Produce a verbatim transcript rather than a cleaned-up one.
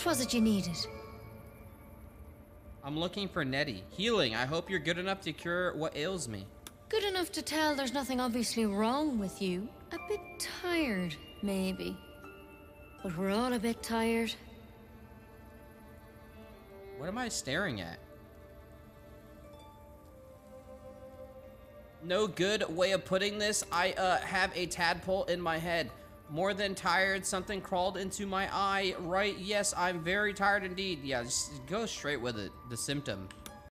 was it you needed? I'm looking for Nettie. Healing. I hope you're good enough to cure what ails me. Good enough to tell there's nothing obviously wrong with you. A bit tired, maybe. But we're all a bit tired. What am I staring at? No good way of putting this. I uh, have a tadpole in my head. More than tired, something crawled into my eye. Right, yes, I'm very tired indeed. Yeah, just go straight with it. The symptom.